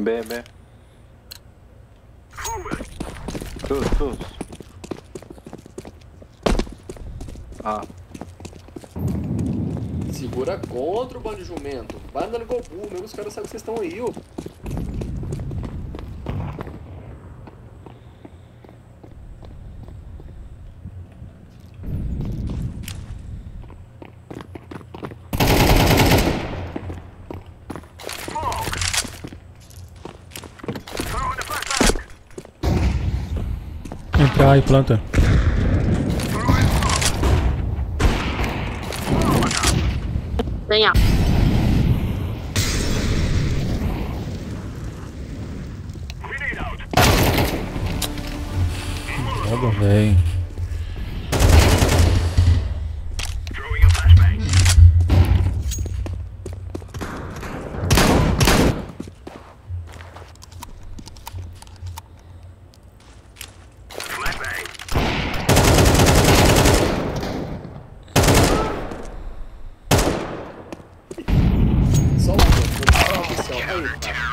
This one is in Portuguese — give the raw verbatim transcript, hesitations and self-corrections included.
B, B. Todos, todos. Ah. Segura contra o bando de jumento. Vai andando igual burro, mesmo os caras sabem que vocês estão aí, ó. Entrar e planta. Ganhar. Droga, velho. Só um, vou deixar o céu. Aí, tá.